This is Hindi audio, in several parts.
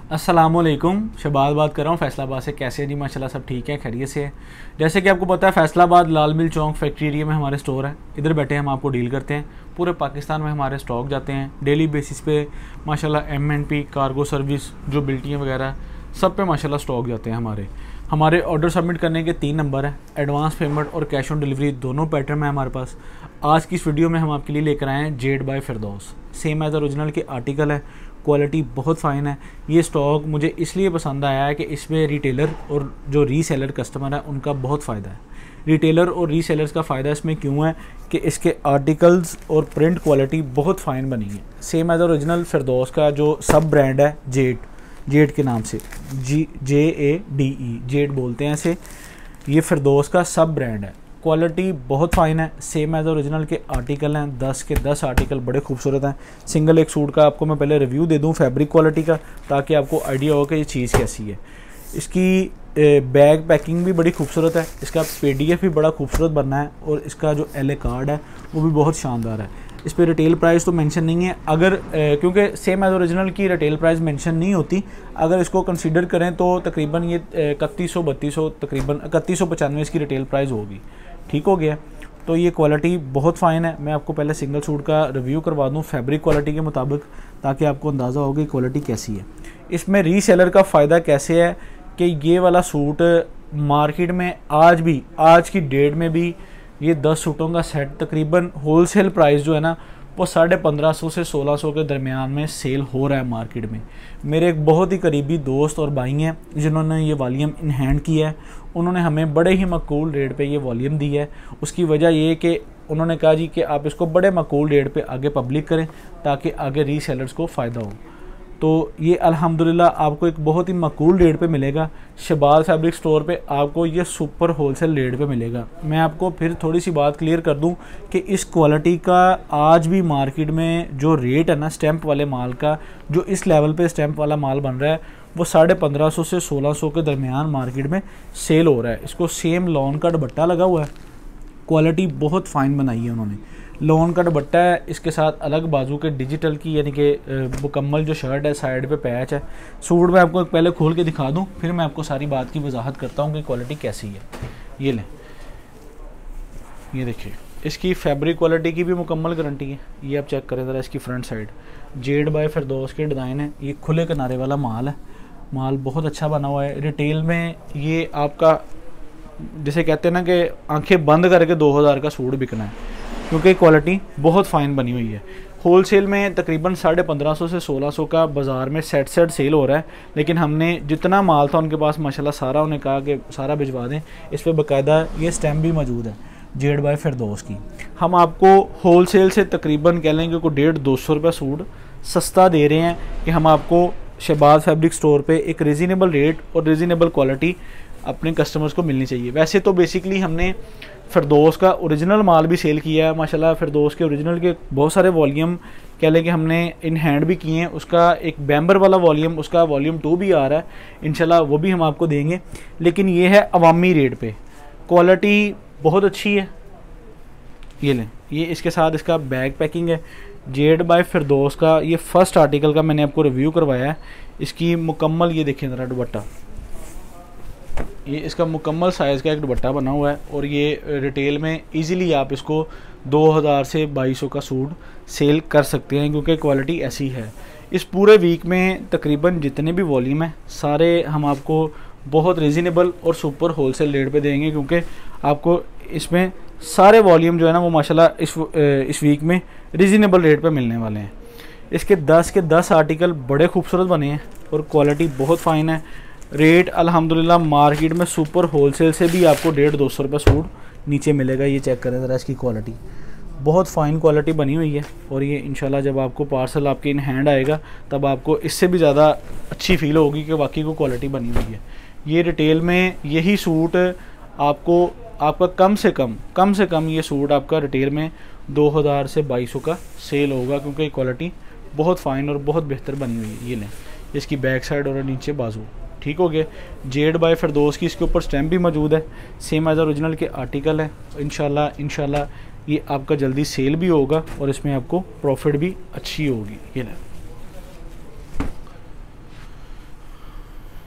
अस्सलामुअलैकुम। शहबाज बात कर रहा हूँ फैसलाबाद से। कैसे हैं जी? माशाल्लाह सब ठीक है, खैरियत से है। जैसे कि आपको पता है Faisalabad Lal mill Chowk factory area में हमारे स्टोर है। इधर बैठे हम आपको डील करते हैं। पूरे पाकिस्तान में हमारे स्टॉक जाते हैं डेली बेसिस पे माशाल्लाह। MNP कार्गो सर्विस जो बिल्टियाँ वगैरह सब पे माशाल्लाह स्टॉक जाते हैं हमारे ऑर्डर सबमिट करने के 3 नंबर है। एडवांस पेमेंट और कैश ऑन डिलीवरी दोनों पैटर्न है हमारे पास। आज की इस वीडियो में हम आपके लिए लेकर आए हैं Z by Firdous. Same as original के आर्टिकल है, क्वालिटी बहुत फ़ाइन है। ये स्टॉक मुझे इसलिए पसंद आया है कि इसमें रिटेलर और जो रीसेलर कस्टमर है उनका बहुत फ़ायदा है। रिटेलर और रीसेलर्स का फ़ायदा इसमें क्यों है कि इसके आर्टिकल्स और प्रिंट क्वालिटी बहुत फ़ाइन बनी है। सेम एज ओरिजिनल फिरदौस का जो सब ब्रांड है जेड के नाम से, JADE जेड बोलते हैं इसे। ये फिरदौस का सब ब्रांड है। क्वालिटी बहुत फ़ाइन है। सेम एज ओरिजिनल के आर्टिकल हैं, 10 के 10 आर्टिकल बड़े खूबसूरत हैं। सिंगल एक सूट का आपको मैं पहले रिव्यू दे दूं फैब्रिक क्वालिटी का, ताकि आपको आइडिया हो कि ये चीज़ कैसी है। इसकी बैग पैकिंग भी बड़ी खूबसूरत है। इसका PDF भी बड़ा खूबसूरत बनना है और इसका जो LA कार्ड है वो भी बहुत शानदार है। इस पर रिटेल प्राइस तो मेंशन नहीं है, अगर क्योंकि सेम एज ओरिजिनल की रिटेल प्राइस मेंशन नहीं होती। अगर इसको कंसीडर करें तो तकरीबन ये 3100-3200 तकरीबन 3195 इसकी रिटेल प्राइस होगी। ठीक हो गया। तो ये क्वालिटी बहुत फ़ाइन है। मैं आपको पहले सिंगल सूट का रिव्यू करवा दूँ फैब्रिक क्वालिटी के मुताबिक, ताकि आपको अंदाज़ा हो कि क्वालिटी कैसी है। इसमें रीसेलर का फ़ायदा कैसे है कि ये वाला सूट मार्केट में आज की डेट में भी ये 10 सूटों का सेट तकरीबन होलसेल प्राइस जो है ना वो 1550 से 1600 के दरमियान में सेल हो रहा है मार्केट में। मेरे एक बहुत ही करीबी दोस्त और भाई हैं जिन्होंने ये वॉल्यूम इन हैंड किया है। उन्होंने हमें बड़े ही माकूल रेट पे ये वॉल्यूम दी है। उसकी वजह ये कि उन्होंने कहा जी कि आप इसको बड़े माकूल रेट पे आगे पब्लिक करें ताकि आगे रीसेलर्स को फ़ायदा हो। तो ये अल्हम्दुलिल्लाह आपको एक बहुत ही माकूल रेट पे मिलेगा। शहबाज फैब्रिक स्टोर पे आपको ये सुपर होलसेल रेट पे मिलेगा। मैं आपको फिर थोड़ी सी बात क्लियर कर दूं कि इस क्वालिटी का आज भी मार्केट में जो रेट है ना स्टैंप वाले माल का, जो इस लेवल पे स्टैंप वाला माल बन रहा है वो 1550 से 1600 के दरमियान मार्केट में सेल हो रहा है। इसको सेम लॉन का दुपट्टा लगा हुआ है। क्वालिटी बहुत फ़ाइन बनाई है उन्होंने। लॉन का दुपट्टा है, इसके साथ अलग बाजू के डिजिटल की यानी कि मुकम्मल जो शर्ट है, साइड पे पैच है। सूट में आपको पहले खोल के दिखा दूं, फिर मैं आपको सारी बात की वजाहत करता हूं कि क्वालिटी कैसी है। ये लें, ये देखिए, इसकी फैब्रिक क्वालिटी की भी मुकम्मल गारंटी है। ये आप चेक करें ज़रा, इसकी front side Z by Firdous के डिज़ाइन है। ये खुले किनारे वाला माल है। माल बहुत अच्छा बना हुआ है। रिटेल में ये आपका जिसे कहते हैं ना कि आंखें बंद करके 2000 का सूट बिकना है, क्योंकि क्वालिटी बहुत फ़ाइन बनी हुई है। होलसेल में तकरीबन 1550 से 1600 का बाज़ार में सेट सेल हो रहा है, लेकिन हमने जितना माल था उनके पास माशाल्लाह सारा उन्हें कहा कि सारा भिजवा दें। इस पर बाकायदा ये स्टैम्प भी मौजूद है जेड बाय फिरदौस की। हम आपको होलसेल से तकरीबन कह लेंगे को 150-200 रुपये सूट सस्ता दे रहे हैं कि हम आपको शहबाज फैब्रिक स्टोर पे एक रीज़नेबल रेट और रीज़नेबल क्वालिटी अपने कस्टमर्स को मिलनी चाहिए। वैसे तो बेसिकली हमने फिरदौस का ओरिजिनल माल भी सेल किया है माशाल्लाह। फिरदौस के ओरिजिनल के बहुत सारे वॉल्यूम कह लें कि हमने इन हैंड भी किए हैं। उसका एक बैम्बर वाला वॉल्यूम, उसका वॉल्यूम 2 भी आ रहा है इंशाल्लाह, वो भी हम आपको देंगे। लेकिन ये है अवामी रेट पे, क्वालिटी बहुत अच्छी है। ये लें, ये इसके साथ इसका बैग पैकिंग है। जेड बाय फिरदौस का ये फर्स्ट आर्टिकल का मैंने आपको रिव्यू करवाया है। इसकी मुकम्मल ये देखें ज़रा दुपट्टा, ये इसका मुकम्मल साइज़ का एक दुपट्टा बना हुआ है। और ये रिटेल में इजीली आप इसको 2000 से 2200 का सूट सेल कर सकते हैं, क्योंकि क्वालिटी ऐसी है। इस पूरे वीक में तकरीबन जितने भी वॉल्यूम हैं सारे हम आपको बहुत रीज़नेबल और सुपर होलसेल रेट पे देंगे, क्योंकि आपको इसमें सारे वॉल्यूम जो है ना वो माशाल्लाह इस वीक में रीज़नेबल रेट पे मिलने वाले हैं। इसके 10 के 10 आर्टिकल बड़े खूबसूरत बने हैं और क्वालिटी बहुत फ़ाइन है। रेट अल्हम्दुलिल्लाह मार्केट में सुपर होलसेल से भी आपको 150-200 रुपये सूट नीचे मिलेगा। ये चेक करें ज़रा, इसकी क्वालिटी बहुत फ़ाइन क्वालिटी बनी हुई है। और ये इंशाल्लाह जब आपको पार्सल आपके इन हैंड आएगा तब आपको इससे भी ज़्यादा अच्छी फील होगी कि वाकई को क्वालिटी बनी हुई है। ये रिटेल में यही सूट आपका कम से कम ये सूट आपका रिटेल में 2000 से 2200 का सेल होगा, क्योंकि क्वालिटी बहुत फ़ाइन और बहुत बेहतर बनी हुई है। ये लें, इसकी बैक साइड और नीचे बाजू ठीक हो गए। जेड बाय फिरदौस की इसके ऊपर स्टैम्प भी मौजूद है। सेम एज ओरिजिनल के आर्टिकल है। इंशाल्लाह ये आपका जल्दी सेल भी होगा और इसमें आपको प्रॉफिट भी अच्छी होगी। ये ना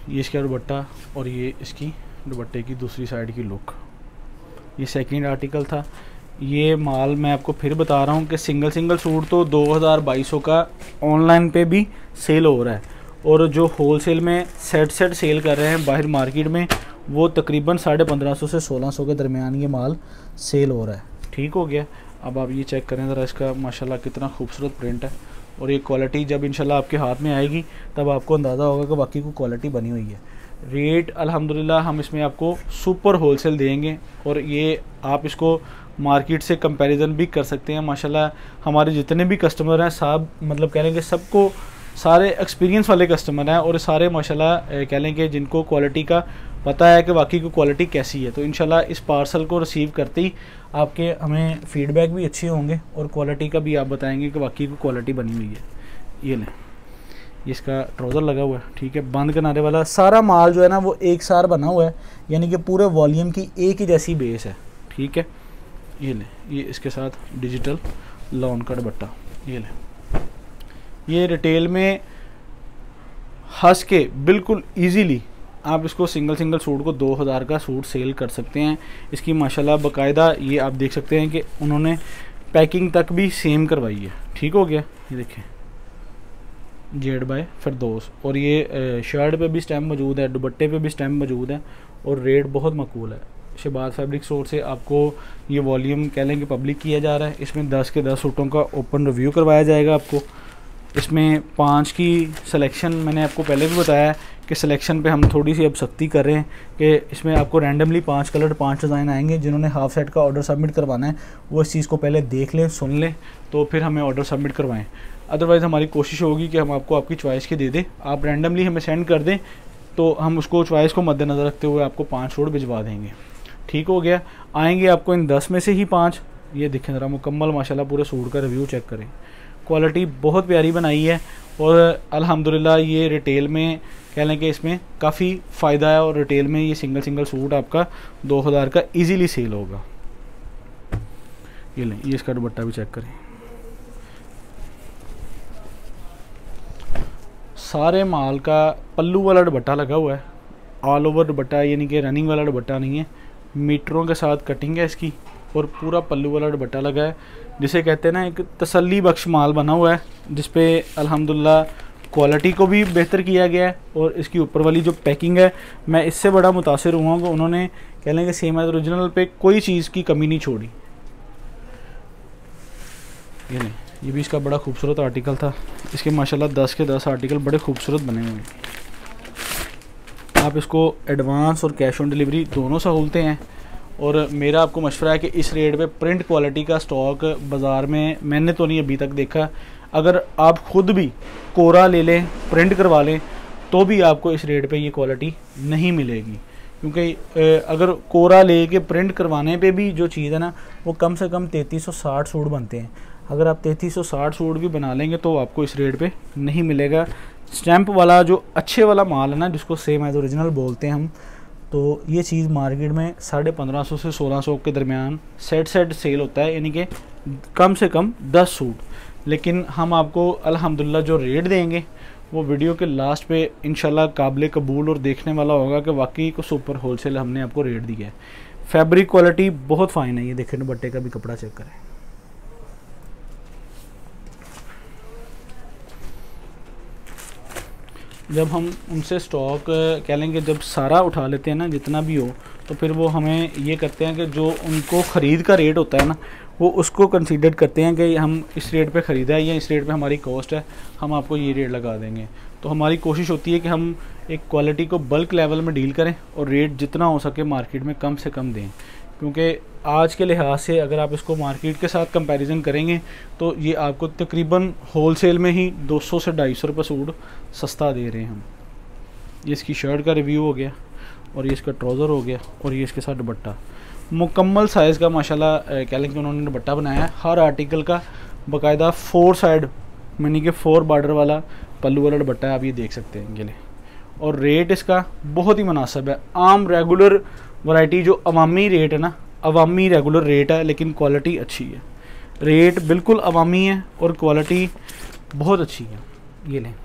ये इसका दुपट्टा और ये इसकी दुपट्टे की दूसरी साइड की लुक। ये सेकंड आर्टिकल था। ये माल मैं आपको फिर बता रहा हूँ कि सिंगल सूट तो 2200 का ऑनलाइन पे भी सेल हो रहा है, और जो होलसेल में सेट सेल कर रहे हैं बाहर मार्केट में, वो तकरीबन 1550 से 1600 के दरमियान ये माल सेल हो रहा है। ठीक हो गया। अब आप ये चेक करें ज़रा, इसका माशाल्लाह कितना खूबसूरत प्रिंट है, और ये क्वालिटी जब इंशाल्लाह आपके हाथ में आएगी तब आपको अंदाज़ा होगा कि वाकई को क्वालिटी बनी हुई है। रेट अल्हम्दुलिल्लाह हम इसमें आपको सुपर होलसेल देंगे, और ये आप इसको मार्केट से कंपैरिजन भी कर सकते हैं। माशाल्लाह हमारे जितने भी कस्टमर हैं सब मतलब कह लेंगे सबको, सारे एक्सपीरियंस वाले कस्टमर हैं, और सारे माशाल्लाह कह लेंगे जिनको क्वालिटी का पता है कि वाकई को क्वालिटी कैसी है। तो इंशाल्लाह इस पार्सल को रिसीव करते ही आपके हमें फ़ीडबैक भी अच्छे होंगे, और क्वालिटी का भी आप बताएंगे कि वाकई को क्वालिटी बनी हुई है। ये लें, इसका ट्राउज़र लगा हुआ है, ठीक है, बंद किनारे वाला। सारा माल जो है ना वो एक सार बना हुआ है, यानी कि पूरे वॉल्यूम की एक ही जैसी बेस है। ठीक है, ये लें, ये इसके साथ डिजिटल लॉन का दुपट्टा। ये लें, ये रिटेल में हंस के बिल्कुल इजीली आप इसको सिंगल सूट को 2000 का सूट सेल कर सकते हैं। इसकी माशाल्लाह बाकायदा ये आप देख सकते हैं कि उन्होंने पैकिंग तक भी सेम करवाई है। ठीक हो गया। ये देखें, जेड बाय फिरदौस, और ये शर्ट पे भी स्टैम्प मौजूद है, दुपट्टे पे भी स्टैम्प मौजूद है, और रेट बहुत मकबूल है। शहबाज फैब्रिक स्टोर से आपको ये वॉल्यूम कह लें कि पब्लिक किया जा रहा है। इसमें 10 के 10 सूटों का ओपन रिव्यू करवाया जाएगा आपको। इसमें 5 की सिलेक्शन, मैंने आपको पहले भी बताया कि सिलेक्शन पे हम थोड़ी सी अब सख्ती कर रहे हैं कि इसमें आपको रैंडमली 5 कलर 5 डिज़ाइन आएंगे। जिन्होंने हाफ सेट का ऑर्डर सबमिट करवाना है वो इस चीज़ को पहले देख लें, सुन लें, तो फिर हमें ऑर्डर सबमिट करवाएं। अदरवाइज़ हमारी कोशिश होगी कि हम आपको आपकी चॉइस के दे दें, आप रैंडमली हमें सेंड कर दें तो हम उसको चॉइस को मद्देनज़र रखते हुए आपको 5 सूट भिजवा देंगे। ठीक हो गया। आएंगे आपको इन 10 में से ही 5। ये देखें ज़रा मुकम्मल माशाल्लाह पूरे सूट का रिव्यू चेक करें, क्वालिटी बहुत प्यारी बनाई है, और अल्हम्दुलिल्लाह ये रिटेल में कह लें कि इसमें काफ़ी फ़ायदा है, और रिटेल में ये सिंगल सूट आपका 2000 का इजीली सेल होगा। ये लें, ये इसका दुपट्टा भी चेक करें। सारे माल का पल्लू वाला दुपट्टा लगा हुआ है, ऑल ओवर दुपट्टा, यानी कि रनिंग वाला दुपट्टा नहीं है, मीटरों के साथ कटिंग है इसकी, और पूरा पल्लू वाला दुपट्टा लगा है, जिसे कहते हैं ना एक तसल्ली बख्श माल बना हुआ है, जिसपे अल्हम्दुलिल्लाह क्वालिटी को भी बेहतर किया गया है। और इसकी ऊपर वाली जो पैकिंग है, मैं इससे बड़ा मुतासिर हुआ कि उन्होंने कह लेंगे सेम एज ओरिजिनल पे कोई चीज़ की कमी नहीं छोड़ी। ये नहीं, ये भी इसका बड़ा खूबसूरत आर्टिकल था। इसके माशाल्लाह 10 के 10 आर्टिकल बड़े खूबसूरत बने हुए हैं। आप इसको एडवांस और कैश ऑन डिलीवरी दोनों सहूलतें हैं, और मेरा आपको मशवरा है कि इस रेट पे प्रिंट क्वालिटी का स्टॉक बाज़ार में मैंने तो नहीं अभी तक देखा। अगर आप ख़ुद भी कोरा ले लें, प्रिंट करवा लें, तो भी आपको इस रेट पे ये क्वालिटी नहीं मिलेगी, क्योंकि अगर कोरा ले के प्रिंट करवाने पे भी जो चीज़ है ना वो कम से कम 3360 सूट बनते हैं। अगर आप 3360 सूट भी बना लेंगे तो आपको इस रेट पे नहीं मिलेगा। स्टैंप वाला जो अच्छे वाला माल है ना, जिसको सेम एज ओरिजिनल बोलते हैं हम, तो ये चीज़ मार्केट में 1550 से 1600 के दरमियान सेट सेल होता है, यानी कि कम से कम 10 सूट। लेकिन हम आपको अल्हम्दुलिल्लाह जो रेट देंगे वो वीडियो के लास्ट पे इंशाल्लाह काबिल कबूल और देखने वाला होगा कि वाकई को सुपर होलसेल हमने आपको रेट दिया है। फैब्रिक क्वालिटी बहुत फ़ाइन है। ये देखें, दुपट्टे का भी कपड़ा चेक करें। जब हम उनसे स्टॉक कह लेंगे जब सारा उठा लेते हैं ना, जितना भी हो, तो फिर वो हमें ये करते हैं कि जो उनको ख़रीद का रेट होता है ना, वो उसको कंसीडर करते हैं कि हम इस रेट पे ख़रीदा है या इस रेट पे हमारी कॉस्ट है, हम आपको ये रेट लगा देंगे। तो हमारी कोशिश होती है कि हम एक क्वालिटी को बल्क लेवल में डील करें और रेट जितना हो सके मार्केट में कम से कम दें, क्योंकि आज के लिहाज से अगर आप इसको मार्केट के साथ कंपैरिजन करेंगे तो ये आपको तकरीबन होलसेल में ही 200 से 250 रुपये सूट सस्ता दे रहे हैं हम। ये इसकी शर्ट का रिव्यू हो गया, और ये इसका ट्राउज़र हो गया, और ये इसके साथ दुपट्टा मुकम्मल साइज़ का माशाल्लाह कह लें कि उन्होंने दुपट्टा बनाया है। हर आर्टिकल का बाकायदा 4 साइड यानी कि 4 बॉर्डर वाला पल्लू वाला दुपट्टा है, आप ये देख सकते हैं ये ले। और रेट इसका बहुत ही मुनासिब है। आम रेगुलर वैरायटी जो अवामी रेट है ना, अवामी रेगुलर रेट है, लेकिन क्वालिटी अच्छी है। रेट बिल्कुल अवामी है और क्वालिटी बहुत अच्छी है। ये लें,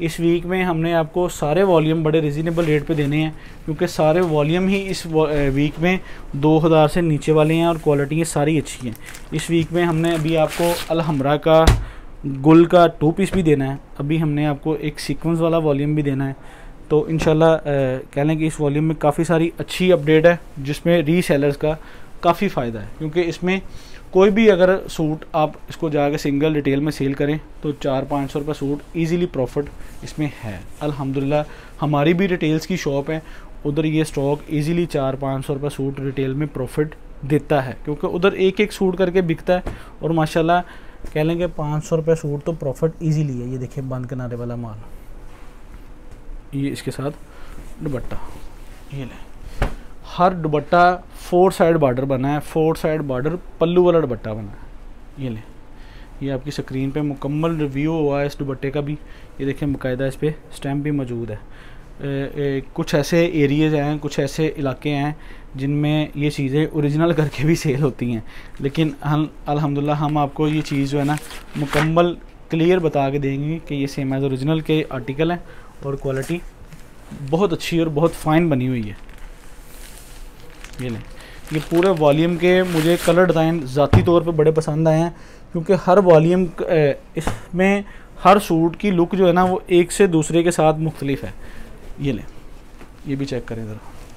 इस वीक में हमने आपको सारे वॉल्यूम बड़े रिजनेबल रेट पे देने हैं, क्योंकि सारे वॉल्यूम ही इस वीक में 2000 से नीचे वाले हैं और क्वालिटी सारी अच्छी हैं। इस वीक में हमने अभी आपको अलहमरा का गुल का 2 पीस भी देना है, अभी हमने आपको एक सीक्वेंस वाला वॉल्यूम भी देना है। तो इंशाल्लाह कह लें कि इस वॉल्यूम में काफ़ी सारी अच्छी अपडेट है, जिसमें रीसेलर्स का काफ़ी फ़ायदा है, क्योंकि इसमें कोई भी अगर सूट आप इसको जाकर सिंगल रिटेल में सेल करें तो 400-500 रुपये सूट इजीली प्रॉफिट इसमें है। अल्हम्दुलिल्लाह हमारी भी रिटेल्स की शॉप है, उधर ये स्टॉक इजीली 400-500 रुपये सूट रिटेल में प्रॉफिट देता है, क्योंकि उधर एक एक सूट करके बिकता है और माशाल्लाह कह लेंगे 500 रुपये सूट तो प्रॉफिट ईजीली है। ये देखिए बंद किनारे वाला माल, ये इसके साथ दुपट्टा, ये ले हर दुपट्टा 4 साइड बॉर्डर बना है, 4 साइड बॉर्डर पल्लू वाला दुपट्टा बना है। ये ले, ये आपकी स्क्रीन पे मुकम्मल रिव्यू हुआ है इस दुपट्टे का भी, ये देखें बाकायदा इस पर स्टैम्प भी मौजूद है। कुछ ऐसे एरियाज़ हैं, कुछ ऐसे इलाके हैं जिनमें ये चीज़ें ओरिजिनल करके भी सेल होती हैं, लेकिन हम अल्हम्दुलिल्लाह हम आपको ये चीज़ जो है ना मुकम्मल क्लियर बता के देंगे कि ये सेम एज़ ओरिजिनल के आर्टिकल हैं और क्वालिटी बहुत अच्छी और बहुत फ़ाइन बनी हुई है। ये लें, ये पूरे वॉल्यूम के मुझे कलर डिज़ाइन ज़ाती तौर पे बड़े पसंद आए हैं, क्योंकि हर वॉल्यूम इसमें हर सूट की लुक जो है ना वो एक से दूसरे के साथ मुख्तलिफ है। ये लें, ये भी चेक करें ज़रा,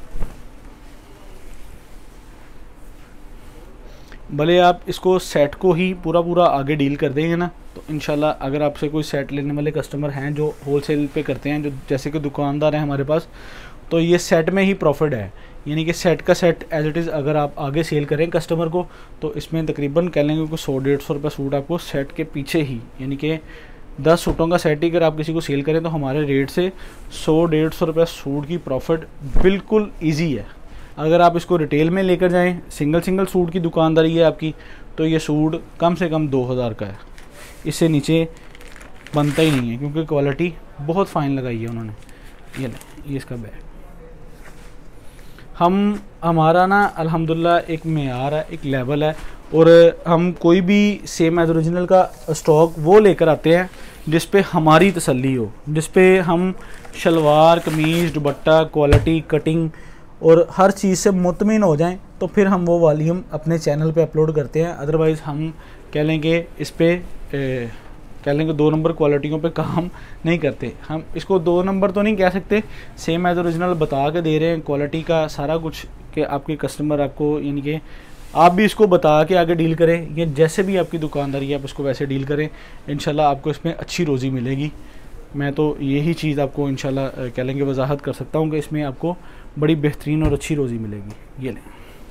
भले आप इसको सेट को ही पूरा आगे डील कर देंगे ना तो इंशाल्लाह अगर आपसे कोई सेट लेने वाले कस्टमर हैं जो होलसेल पे करते हैं, जो जैसे कि दुकानदार हैं हमारे पास, तो ये सेट में ही प्रॉफिट है। यानी कि सेट का सेट एज इट इज़ अगर आप आगे सेल करें कस्टमर को तो इसमें तकरीबन कह लेंगे कि 100-150 रुपये सूट आपको सेट के पीछे ही, यानी कि 10 सूटों का सेट ही अगर आप किसी को सेल करें तो हमारे रेट से 100-150 रुपये सूट की प्रॉफिट बिल्कुल ईजी है। अगर आप इसको रिटेल में लेकर जाएँ, सिंगल सूट की दुकानदारी है आपकी, तो ये सूट कम से कम 2000 का है, इससे नीचे बनता ही नहीं है, क्योंकि क्वालिटी बहुत फ़ाइन लगाई है उन्होंने। ये ये इसका बैग हमारा ना अल्हम्दुलिल्लाह एक मेयार है, एक लेवल है, और हम कोई भी सेम एज ओरिजिनल का स्टॉक वो लेकर आते हैं जिस पे हमारी तसल्ली हो, जिस पे हम शलवार कमीज़ दुपट्टा क्वालिटी कटिंग और हर चीज़ से मुतमिन हो जाएं, तो फिर हम वो वॉल्यूम अपने चैनल पे अपलोड करते हैं। अदरवाइज़ हम कह लेंगे इस पे कह लेंगे 2 नंबर क्वालिटियों पे काम नहीं करते। हम इसको 2 नंबर तो नहीं कह सकते, सेम एज ओरिजिनल बता के दे रहे हैं क्वालिटी का सारा कुछ, कि आपके कस्टमर आपको, यानी कि आप भी इसको बता के आगे डील करें, या जैसे भी आपकी दुकानदारी है आप इसको वैसे डील करें, इंशाल्लाह आपको इसमें अच्छी रोज़ी मिलेगी। मैं तो यही चीज़ आपको इंशाल्लाह कह लेंगे वजाहत कर सकता हूँ कि इसमें आपको बड़ी बेहतरीन और अच्छी रोज़ी मिलेगी। ये लें,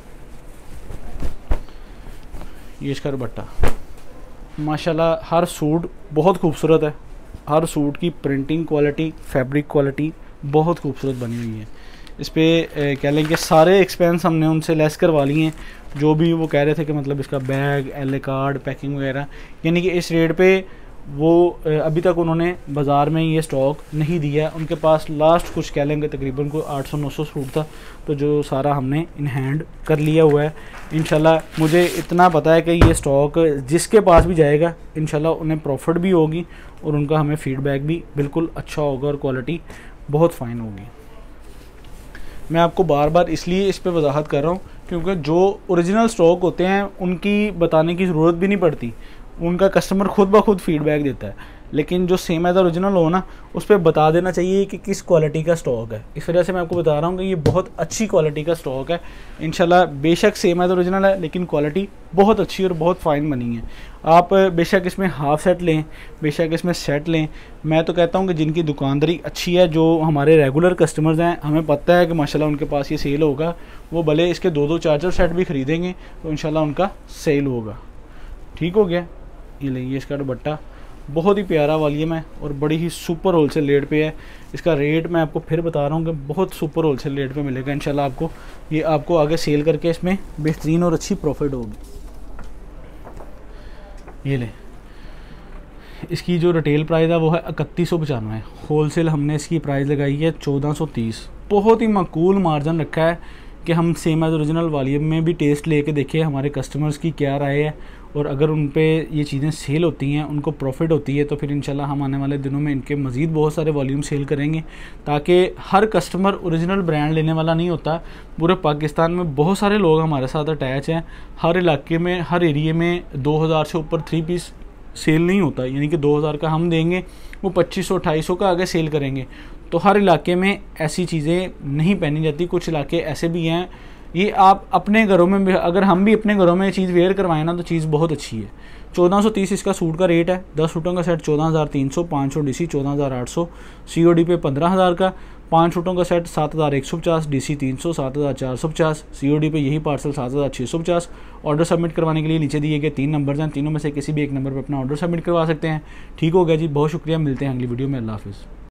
ये इसका दुपट्टा माशाल्लाह हर सूट बहुत खूबसूरत है, हर सूट की प्रिंटिंग क्वालिटी फैब्रिक क्वालिटी बहुत खूबसूरत बनी हुई है। इस पर कह लें कि सारे एक्सपेंस हमने उनसे लेस करवा लिए हैं, जो भी वो कह रहे थे कि मतलब इसका बैग एल कार्ड पैकिंग वगैरह, यानी कि इस रेट पे वो अभी तक उन्होंने बाज़ार में ये स्टॉक नहीं दिया। उनके पास लास्ट कुछ कह लेंगे तकरीबन कोई 800-900 सूट था, तो जो सारा हमने इन हैंड कर लिया हुआ है। इंशाल्लाह मुझे इतना पता है कि ये स्टॉक जिसके पास भी जाएगा इंशाल्लाह उन्हें प्रॉफिट भी होगी और उनका हमें फीडबैक भी बिल्कुल अच्छा होगा और क्वालिटी बहुत फ़ाइन होगी। मैं आपको बार बार इसलिए इस पर वजाहत कर रहा हूँ क्योंकि जो ओरिजिनल स्टॉक होते हैं उनकी बताने की ज़रूरत भी नहीं पड़ती, उनका कस्टमर खुद ब खुद फीडबैक देता है। लेकिन जो सेम एज ओरिजिनल हो ना, उस पर बता देना चाहिए कि किस क्वालिटी का स्टॉक है। इस वजह से मैं आपको बता रहा हूँ कि ये बहुत अच्छी क्वालिटी का स्टॉक है। इंशाल्लाह बेशक सेम एज ओरिजिनल है लेकिन क्वालिटी बहुत अच्छी और बहुत फ़ाइन बनी है। आप बेशक इसमें हाफ सेट लें, बेशक इसमें सेट लें, मैं तो कहता हूँ कि जिनकी दुकानदारी अच्छी है, जो हमारे रेगुलर कस्टमर्स हैं, हमें पता है कि माशाल्लाह उनके पास ये सेल होगा, वो भले इसके 2-2 चार्जर सेट भी ख़रीदेंगे तो इंशाल्लाह उनका सेल होगा। ठीक हो गया। ये लेंगे, इसका दुपट्टा बहुत ही प्यारा वॉल्यूम है और बड़ी ही सुपर होलसेल रेट पे है। इसका रेट मैं आपको फिर बता रहा हूँ कि बहुत सुपर होलसेल रेट पे मिलेगा इंशाल्लाह आपको। ये आपको आगे सेल करके इसमें बेहतरीन और अच्छी प्रॉफिट होगी। ये ले, इसकी जो रिटेल प्राइस है वो है 3195, होलसेल हमने इसकी प्राइस लगाई है 1430। बहुत ही माकूल मार्जिन रखा है कि हम सेम एज ओरिजिनल वॉल्यूम में भी टेस्ट लेके देखें हमारे कस्टमर्स की क्या राय है और अगर उन पे ये चीज़ें सेल होती हैं, उनको प्रॉफिट होती है, तो फिर इंशाल्लाह हम आने वाले दिनों में इनके मज़ीद बहुत सारे वॉल्यूम सेल करेंगे, ताकि हर कस्टमर ओरिजिनल ब्रांड लेने वाला नहीं होता। पूरे पाकिस्तान में बहुत सारे लोग हमारे साथ अटैच हैं। हर इलाके में, हर एरिया में 2000 से ऊपर 3 पीस सेल नहीं होता, यानी कि 2000 का हम देंगे, वो 2500-2800 का आगे सेल करेंगे। तो हर इलाके में ऐसी चीज़ें नहीं पहनी जाती। कुछ इलाके ऐसे भी हैं, ये आप अपने घरों में भी, अगर हम भी अपने घरों में ये चीज़ वेयर करवाएं ना, तो चीज़ बहुत अच्छी है। 1430 इसका सूट का रेट है। 10 सूटों का सेट 14300, 500 DC 14800, COD पे 15000 का। 5 सूटों का सेट 7150, DC 300, 7450, COD पे यही पार्सल 7650। ऑर्डर सबमिट करवाने के लिए नीचे दिए गए 3 नंबर हैं, तीनों में से किसी भी एक नंबर पर अपना ऑर्डर सबमिट करवा सकते हैं। ठीक हो गया जी, बहुत शुक्रिया, मिलते हैं अगली वीडियो में। अल्लाह हाफिज़।